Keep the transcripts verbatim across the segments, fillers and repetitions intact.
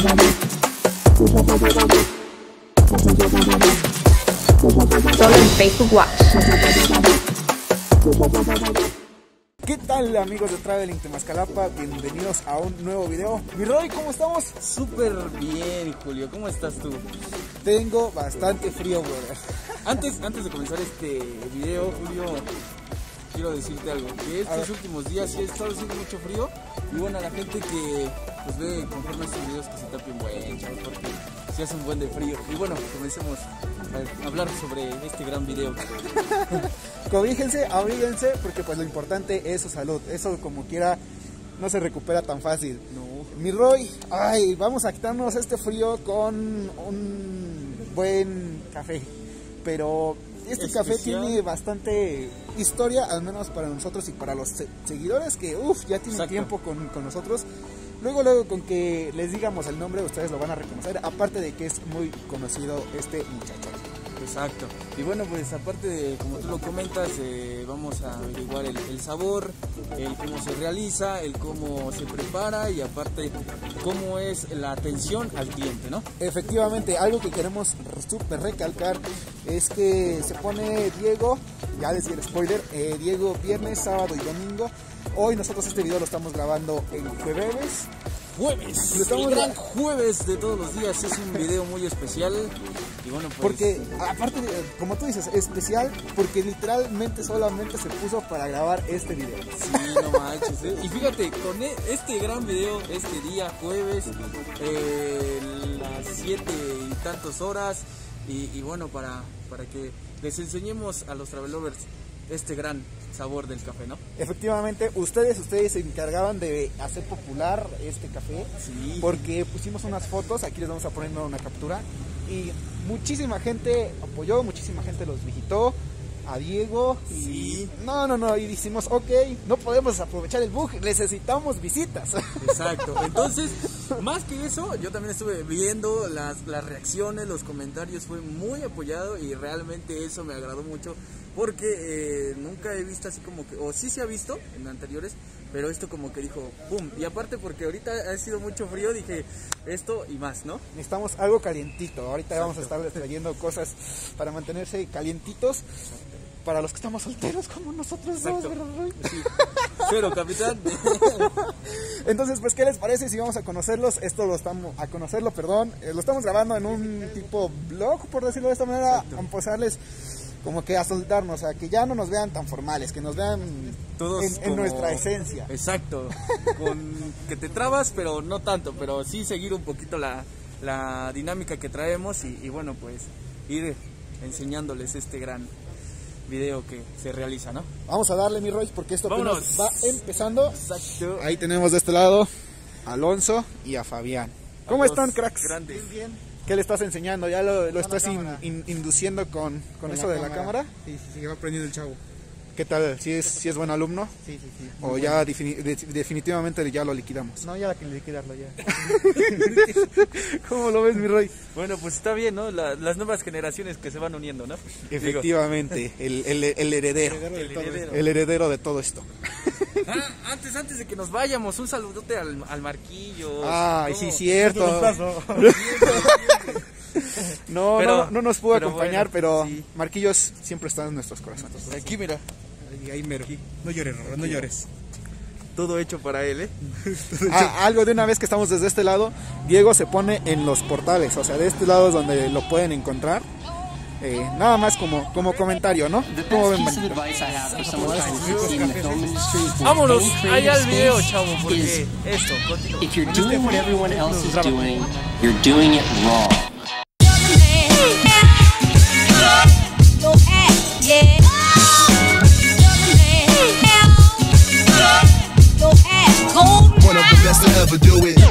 Solo en Facebook Watch. ¿Qué tal, amigos de Traveling Temascalapa? Bienvenidos a un nuevo video. Mi Roy, ¿cómo estamos? Súper bien, Julio. ¿Cómo estás tú? Tengo bastante frío, güey. Antes, antes de comenzar este video, Julio, quiero decirte algo. Que estos últimos días sí ha estado haciendo mucho frío. Y bueno, a la gente que pues ve conforme estos videos que se tapen buen, chavos, porque sí hace un buen de frío. Y bueno, comencemos a hablar sobre este gran video. Cobíjense, abríguense, porque pues lo importante es su salud. Eso como quiera no se recupera tan fácil. No. Mi Roy, ay, vamos a quitarnos este frío con un buen café. Pero este Especial. café tiene bastante historia, al menos para nosotros y para los se seguidores que uff, ya tienen Exacto. tiempo con, con nosotros. Luego, luego con que les digamos el nombre, ustedes lo van a reconocer, aparte de que es muy conocido este muchacho. Exacto. Y bueno, pues aparte de, como tú lo comentas, eh, vamos a averiguar el, el sabor, el cómo se realiza, el cómo se prepara y aparte cómo es la atención al cliente, ¿no? Efectivamente, algo que queremos súper recalcar es que se pone Diego, ya les di el spoiler, eh, Diego viernes, sábado y domingo. Hoy nosotros este video lo estamos grabando en jueves. Jueves, Lo estamos el gran jueves de todos los días, es un video muy especial. Y bueno, pues, porque aparte, de, como tú dices, especial, porque literalmente solamente se puso para grabar este video. sí, no manches, ¿eh? Y fíjate, con este gran video, este día jueves, eh, las siete y tantas horas, y, y bueno, para, para que les enseñemos a los travelovers este gran sabor del café, ¿no? Efectivamente, ustedes, ustedes se encargaban de hacer popular este café, Sí. porque pusimos unas fotos, aquí les vamos a poner una captura, y muchísima gente apoyó, muchísima gente los visitó, a Diego, y Sí. no, no, no, y dijimos, ok, no podemos aprovechar el bug, necesitamos visitas. Exacto, entonces, más que eso, yo también estuve viendo las, las reacciones, los comentarios, fue muy apoyado y realmente eso me agradó mucho porque eh, nunca he visto así como que, o sí se ha visto en anteriores, pero esto como que dijo, pum, y aparte porque ahorita ha sido mucho frío, dije esto y más, ¿no? Necesitamos algo calientito, ahorita vamos a estar trayendo cosas para mantenerse calientitos. Para los que estamos solteros como nosotros dos, Exacto. ¿verdad, Roy? Sí. Pero capitán. Entonces, pues, ¿qué les parece si vamos a conocerlos? Esto lo estamos, a conocerlo, perdón, eh, lo estamos grabando en un tipo blog, por decirlo de esta manera, a empezarles como que a soltarnos, a que ya no nos vean tan formales, que nos vean Todos en, en como- nuestra esencia. Exacto, con que te trabas, pero no tanto, pero sí seguir un poquito la, la dinámica que traemos y, y bueno, pues ir enseñándoles este gran video que se realiza, ¿no? Vamos a darle, mi Roy, porque esto apenas Vámonos. va empezando. Exacto. Ahí tenemos de este lado a Alonso y a Fabián. ¿Cómo A dos están, cracks? Grandes. ¿Qué le estás enseñando? ¿Ya lo, lo estás in- in- induciendo con, con eso de la cámara? Sí, sí, sí, va aprendiendo el chavo. ¿Qué tal? ¿Si es, si es buen alumno? Sí, sí, sí. ¿O ya defini- de- definitivamente ya lo liquidamos? No, ya hay que liquidarlo ya. ¿Cómo lo ves, mi Roy? Bueno, pues está bien, ¿no? La- las nuevas generaciones que se van uniendo, ¿no? Efectivamente, el, el, el heredero. Heredero de El todo heredero. El heredero de todo esto. Ah, antes, antes de que nos vayamos, un saludote al, al Marquillo. Ay, ¿Cómo? sí, cierto. No, Pero- no, no nos pudo pero acompañar, bueno, pero sí. Marquillos siempre está en nuestros corazones. Aquí, mira, Ahí, ahí mero. No llores, Rorro, no llores. todo hecho para él, ¿eh? Ah, algo de una vez que estamos desde este lado, Diego se pone en los portales, o sea, de este lado es donde lo pueden encontrar. Eh, nada más como, como comentario, ¿no? The ¿Cómo ven, best piece manito? of advice I have for someone who's in the film industry or Vámonos any allá al creative video, space chavo, is porque esto, continúa. if you're doing what everyone else is doing, you're doing it wrong. One of the best to ever do it.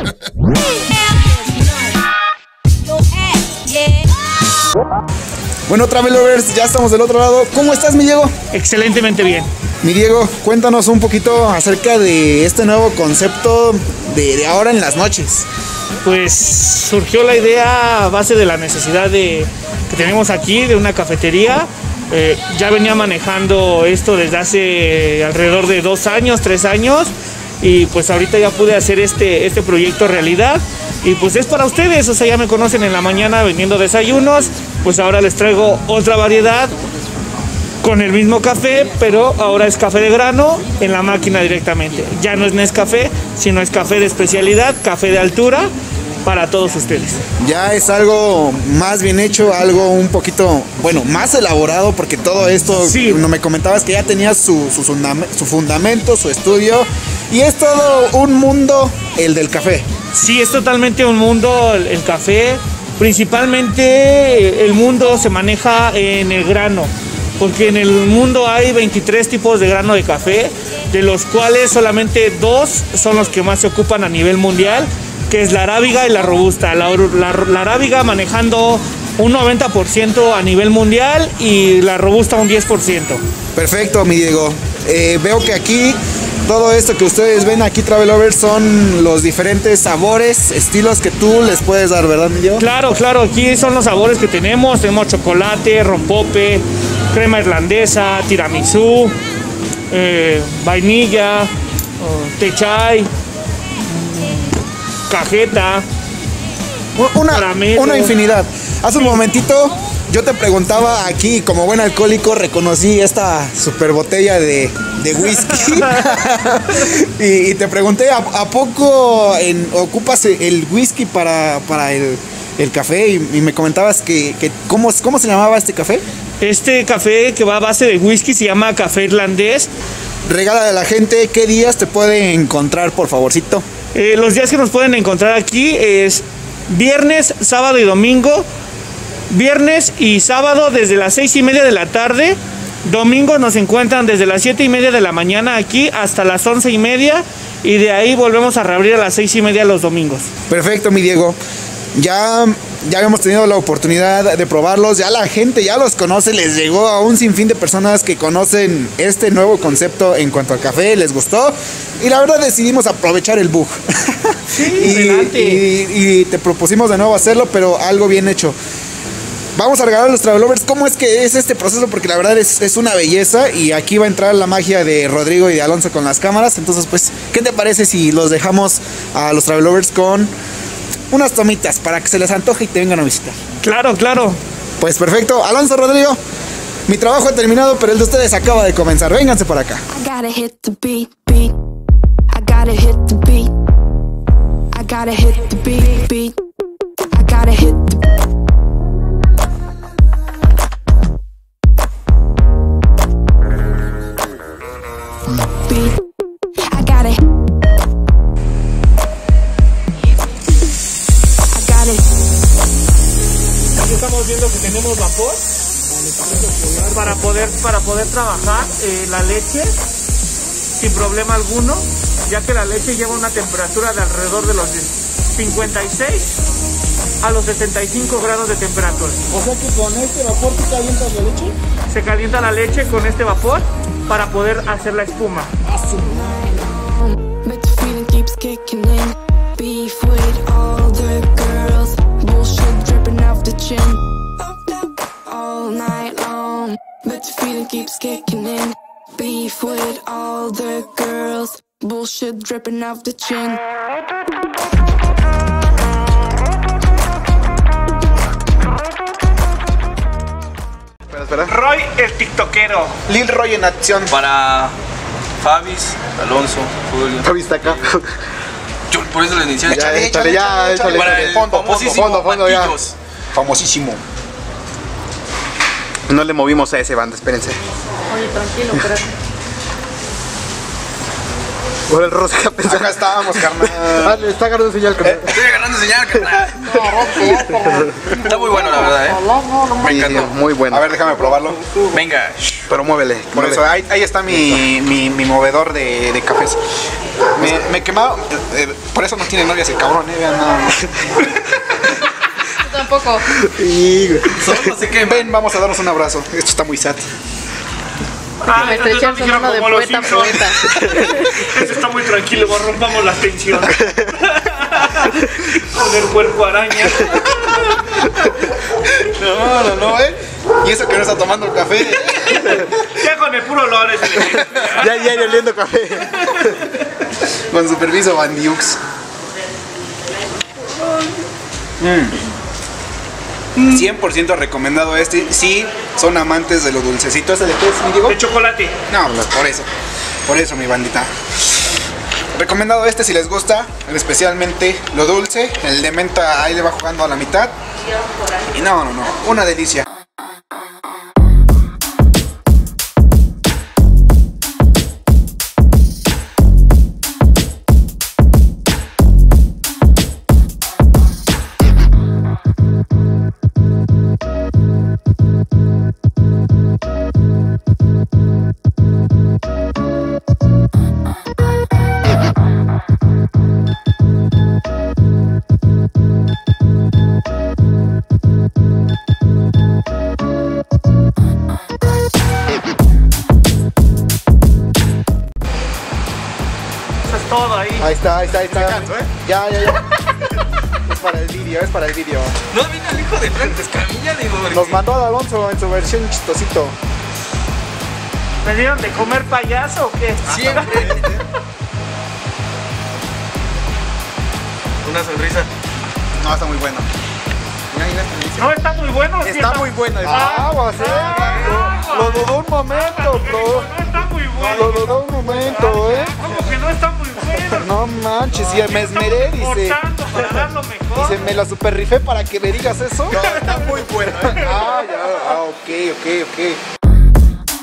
Bueno, Travelovers, ya estamos del otro lado. ¿Cómo estás, mi Diego? Excelentemente bien. Mi Diego, cuéntanos un poquito acerca de este nuevo concepto de, de ahora en las noches. Pues surgió la idea a base de la necesidad de, que tenemos aquí de una cafetería. Eh, ya venía manejando esto desde hace alrededor de dos años, tres años. Y pues ahorita ya pude hacer este, este proyecto realidad. Y pues es para ustedes, o sea, ya me conocen en la mañana vendiendo desayunos, pues ahora les traigo otra variedad con el mismo café, pero ahora es café de grano en la máquina directamente. Ya no es Nescafé, sino es café de especialidad, café de altura para todos ustedes. Ya es algo más bien hecho, algo un poquito, bueno, más elaborado, porque todo esto, Sí. no me comentabas que ya tenía su, su, fundam- su fundamento, su estudio, y es todo un mundo el del café. Sí, es totalmente un mundo el, el café. Principalmente el mundo se maneja en el grano, porque en el mundo hay veintitrés tipos de grano de café, de los cuales solamente dos son los que más se ocupan a nivel mundial, que es la arábiga y la robusta. La, la, la arábiga manejando un noventa por ciento a nivel mundial y la robusta un diez por ciento. Perfecto, mi Diego. Eh, veo que aquí todo esto que ustedes ven aquí, Travel Lovers, son los diferentes sabores, estilos que tú les puedes dar, ¿verdad, mi Diego? Claro, claro, aquí son los sabores que tenemos. Tenemos chocolate, rompope, crema irlandesa, tiramisú, eh, vainilla, oh, té chai, cajeta. Una, Caramelo. una infinidad. Hace un momentito yo te preguntaba aquí, como buen alcohólico, reconocí esta super botella de, de whisky. y, y te pregunté, ¿a, a poco en- ocupas el whisky para, para el, el café? Y, y me comentabas que, que ¿cómo, ¿cómo se llamaba este café? Este café que va a base de whisky se llama café irlandés. Regala a la gente, ¿qué días te puede encontrar, por favorcito? Eh, los días que nos pueden encontrar aquí es viernes, sábado y domingo. Viernes y sábado desde las seis y media de la tarde. Domingo nos encuentran desde las siete y media de la mañana aquí hasta las once y media. Y de ahí volvemos a reabrir a las seis y media los domingos. Perfecto, mi Diego. Ya, ya habíamos tenido la oportunidad de probarlos, ya la gente ya los conoce, les llegó a un sinfín de personas que conocen este nuevo concepto en cuanto al café, les gustó y la verdad decidimos aprovechar el bug. y, adelante. y- y te propusimos de nuevo hacerlo, pero algo bien hecho. Vamos a regalar a los Travel Lovers cómo es que es este proceso, porque la verdad es, es una belleza y aquí va a entrar la magia de Rodrigo y de Alonso con las cámaras. Entonces, pues, ¿qué te parece si los dejamos a los Travel Lovers con unas tomitas para que se les antoje y te vengan a visitar? Claro, claro. Pues perfecto, Alonso, Rodrigo, mi trabajo ha terminado, pero el de ustedes acaba de comenzar. Vénganse para acá. I gotta hit the beat, beat. I gotta hit the beat. I gotta hit the beat, beat. I gotta hit the beat. I gotta. I gotta. Aquí estamos viendo que tenemos vapor para poder, para poder trabajar eh, la leche sin problema alguno, ya que la leche lleva una temperatura de alrededor de los cincuenta y seis a los setenta y cinco grados de temperatura. O sea que con este vapor tú calientas la leche. Se calienta la leche con este vapor para poder hacer la espuma. But the feeling keeps kicking in. Beef with all the girls. Bullshit dripping off the chin. All night long. But the feeling keeps kicking in. Beef with all the girls. Bullshit dripping off the chin. Espera, espera. Roy el tiktokero. Lil Roy en acción. Para Fabis, Alonso, Julio. Javi está acá. Yo por eso le inicié. Ya, échale, échale, ya, échale. Para el Fondo, fondo, famosísimo fondo, fondo, ya. Matillos. Famosísimo. No le movimos a ese banda, espérense. Oye, tranquilo, espérate. Por el rosca pensaba. Acá estábamos, carnal. Ah, le está agarrando señal, carnal. Estoy agarrando señal, carnal. Está muy bueno, la verdad, ¿eh? Me encantó. Muy bueno. A ver, déjame probarlo. Venga. Pero muévele. Por eso, ahí, ahí está mi, mi, mi movedor de, de cafés. Me, me quemaba. eh, por eso no tiene novias el cabrón, eh. Vean nada más. Yo tampoco. Solo se quema. Ven, vamos a darnos un abrazo. Esto está muy sad. Ah, Me entonces estrechan su dijeron mano de como los poeta a Simpsons. poeta. Eso está muy tranquilo, pues, rompamos la tensión. Con el cuerpo araña. No, no, no, eh. Y eso que no está tomando café. Ya con el puro olor es el Ya, ya, ya oliendo café. Con su permiso, Bandiux. Mm. cien por ciento recomendado este. Si son amantes de lo dulcecito. ¿Ese de qué es, mi Diego? De chocolate. No, pues por eso. Por eso, mi bandita. Recomendado este si les gusta, especialmente lo dulce. El de menta ahí le va jugando a la mitad. Y no, no, no. Una delicia. Todo ahí. Ahí está, ahí está, ahí está. Ya, ya, ya. Es para el vídeo, es para el vídeo. No vino el hijo de Frank Escamilla, digo. porque- Nos mandó a Alonso en su versión chistosito. ¿Me dieron de comer payaso o qué? Siempre. Una sonrisa. No, está muy bueno. No, está muy bueno. sí Está muy bueno. Ah, Aguas, eh. ah, Lo lo dudó un momento, bro. No está muy bueno. Lo dudó un momento, eh. ¿Cómo que no está muy bueno? No manches, sí, me esmeré, dice. Esforzando para dar lo mejor. Dice, me la super rifé para que me digas eso. No, está muy bueno. Ah, ya, ah, ok, ok, ok.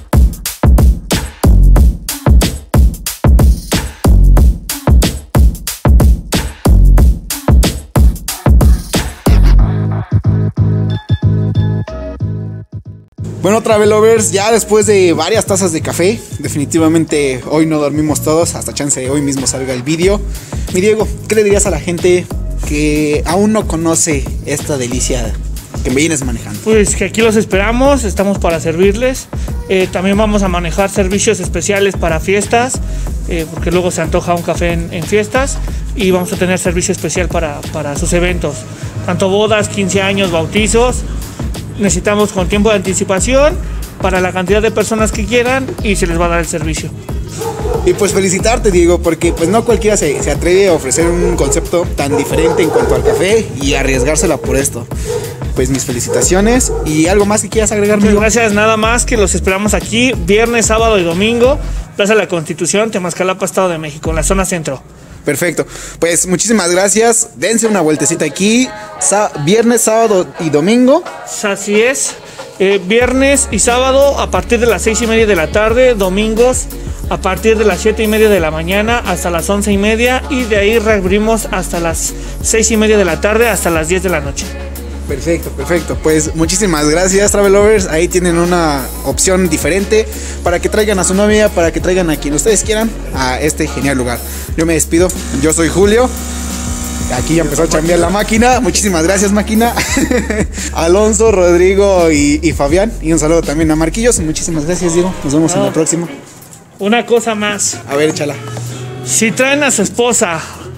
Bueno, Travelovers, ya después de varias tazas de café, definitivamente hoy no dormimos todos, hasta chance hoy mismo salga el vídeo. Mi Diego, ¿qué le dirías a la gente que aún no conoce esta delicia que me vienes manejando? Pues que aquí los esperamos, estamos para servirles. Eh, también vamos a manejar servicios especiales para fiestas, eh, porque luego se antoja un café en, en fiestas. Y vamos a tener servicio especial para, para sus eventos, tanto bodas, quince años, bautizos. Necesitamos con tiempo de anticipación para la cantidad de personas que quieran y se les va a dar el servicio. Y pues felicitarte, Diego, porque pues no cualquiera se, se atreve a ofrecer un concepto tan diferente en cuanto al café y arriesgársela por esto. Pues mis felicitaciones. ¿Y algo más que quieras agregar, Muchas Diego? gracias, nada más que los esperamos aquí viernes, sábado y domingo, Plaza de la Constitución, Temascalapa, Estado de México, en la zona centro. Perfecto, pues muchísimas gracias. Dense una vueltecita aquí, Sa- viernes, sábado y domingo. Así es, eh, viernes y sábado a partir de las seis y media de la tarde, domingos a partir de las siete y media de la mañana hasta las once y media y de ahí reabrimos hasta las seis y media de la tarde hasta las diez de la noche. Perfecto, perfecto. Pues muchísimas gracias, Travelovers. Ahí tienen una opción diferente para que traigan a su novia, para que traigan a quien ustedes quieran a este genial lugar. Yo me despido. Yo soy Julio. Aquí ya empezó a chambear la máquina. Muchísimas gracias, máquina. Alonso, Rodrigo y, y Fabián. Y un saludo también a Marquillos. Muchísimas gracias, Diego. Nos vemos en la próxima. Una cosa más, A ver, échala. si traen a su esposa,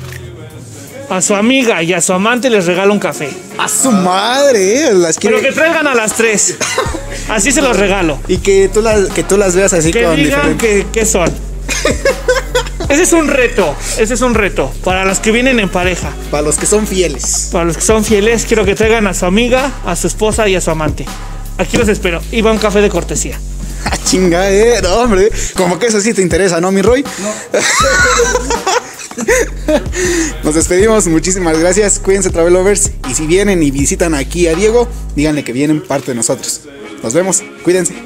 a su amiga y a su amante les regalo un café. A su madre, eh, las quiere. Pero que traigan a las tres. Así se los regalo. Y que tú las, que tú las veas así Que con digan diferente. que, que son. Ese es un reto. Ese es un reto. Para los que vienen en pareja. Para los que son fieles. Para los que son fieles, quiero que traigan a su amiga, a su esposa y a su amante. Aquí los espero. Y va un café de cortesía. Ah, chinga, eh. No, hombre. Como que eso sí te interesa, ¿no, mi Roy? No. Nos despedimos, muchísimas gracias. Cuídense, Travelovers. Y si vienen y visitan aquí a Diego, díganle que vienen parte de nosotros. Nos vemos, cuídense.